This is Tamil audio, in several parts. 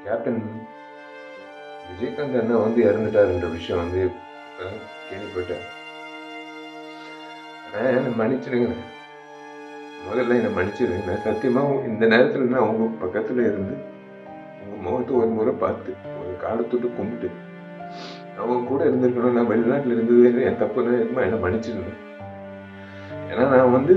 கேப்டன் விஜயகாந்த் அண்ணா வந்து இறந்துட்டாருன்ற விஷயம் வந்து கேள்விப்பட்டேன். என்னை மன்னிச்சிடுங்க, முதல்ல என்னை மன்னிச்சிடுங்க. சத்தியமா இந்த நேரத்தில் நான் உங்க பக்கத்துல இருந்து உங்க முகத்தை ஒரு முறை பார்த்து ஒரு காலத்தொட்டு கும்பிட்டு அவங்க கூட இருந்திருக்கணும். நான் வெளிநாட்டில் இருந்தது என் தப்பு தான், என்னை மன்னிச்சிடுங்க. ஏன்னா நான் வந்து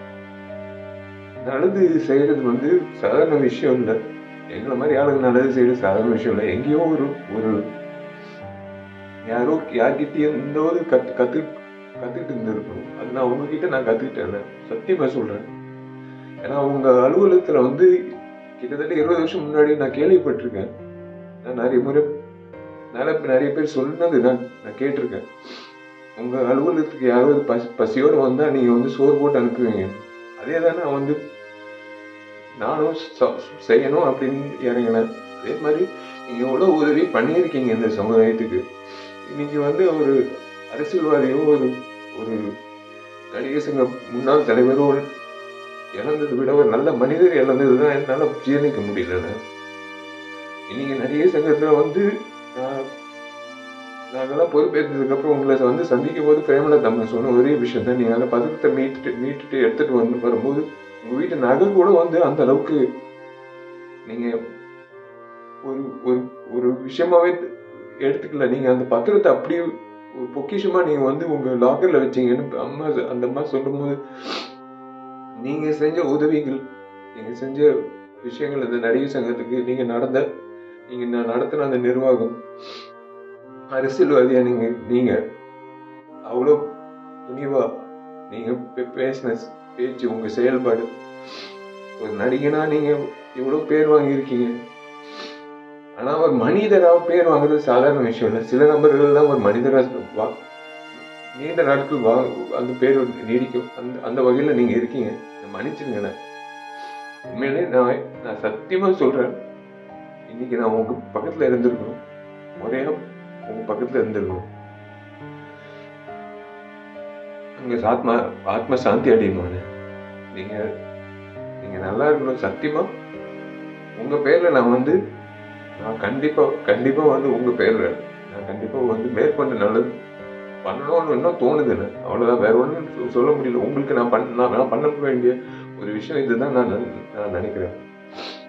நல்லது செய்யறது வந்து சாதாரண விஷயம் இல்லை. எங்களை மாதிரி ஆளுங்க நல்லது செய்யறது சாதாரண விஷயம் இல்லை. எங்கேயோ ஒரு யார்கிட்டயும் இந்த கத்துக்கிட்டு இருந்திருக்கணும். அது நான் உங்ககிட்ட நான் கத்துக்கிட்டேன், சத்தியமா சொல்றேன். ஏன்னா உங்க அலுவலகத்துல வந்து கிட்டத்தட்ட 20 வருஷம் முன்னாடி நான் கேள்விப்பட்டிருக்கேன். நான் நிறைய பேர் சொன்னது நான் கேட்டிருக்கேன். உங்க அலுவலகத்துக்கு யாராவது பசியோடு வந்தா நீங்க வந்து சோறு போட்டு அனுப்புவீங்க. அதே தான் நான் வந்து நானும் செய்யணும் அப்படின்னு இறங்கினேன். அதே மாதிரி நீங்க எவ்வளவு உதவி பண்ணியிருக்கீங்க இந்த சமுதாயத்துக்கு. இன்னைக்கு வந்து ஒரு அரசியல்வாதியோ ஒரு நடிகர் சங்க முன்னாள் தலைவரோ இழந்ததை விட ஒரு நல்ல மனிதர் இழந்ததுதான் என்னால ஜீர்ணிக்க முடியல. இன்னைக்கு நடிகர் சங்கத்துல வந்து நாங்கெல்லாம் பொறுப்பேற்றதுக்கு அப்புறம் உங்களை வந்து சந்திக்கும் போது பிரேமலதா அம்மா சொன்ன ஒரே விஷயம் தான், நீங்க அந்த பதக்கத்தை மீட்டுட்டு எடுத்துட்டு வரும்போது உங்க வீட்டு நகை கூட வந்து அந்த அளவுக்கு நீங்க ஒரு விஷயமாவே எடுத்துக்கல. நீங்க அந்த பத்திரத்தை அப்படியே ஒரு பொக்கிஷமா நீங்க வந்து உங்க லாக்கர்ல வச்சீங்கன்னு அந்த அம்மா சொல்லும் போது, நீங்க செஞ்ச உதவிகள், நீங்க செஞ்ச விஷயங்கள், இந்த நடிகர் சங்கத்துக்கு நீங்க நடத்தின அந்த நிர்வாகம், அரசியல்வாதியா நீங்க அவ்வளவு துணிவா நீங்க பேசின பேச்சு, உங்க செயல்பாடு, ஒரு நடிகனா நீங்க இவ்வளவு பேர் வாங்கியிருக்கீங்க. ஆனா ஒரு மனிதரா பேர் வாங்குறது சாதாரண விஷயம் இல்லை. சில நபர்கள் தான் ஒரு மனிதரா நீண்ட நாட்கள் அந்த பேர் நீடிக்கும். அந்த வகையில நீங்க இருக்கீங்க. மன்னிச்சிருங்க. உண்மையிலே நான் சத்தியமா சொல்றேன், இன்னைக்கு நான் உங்க பக்கத்துல இருந்திருக்கணும், முறையா உங்க பக்கத்துல இருந்திருக்கணும். உங்க ஆத்ம சாந்தி அடையுமானு நீங்க நல்லா இருக்கணும். சத்தியமா உங்க பேர்ல நான் கண்டிப்பா வந்து உங்க பேர்ல நான் கண்டிப்பா வந்து மேற்கொண்டு நல்லது பண்ணணும்னு இன்னும் தோணுது. அவ்வளவுதான், வேற ஒன்றும் சொல்ல முடியல. உங்களுக்கு நான் பண்ண வேண்டிய ஒரு விஷயம் இதுதான் நான் நினைக்கிறேன்.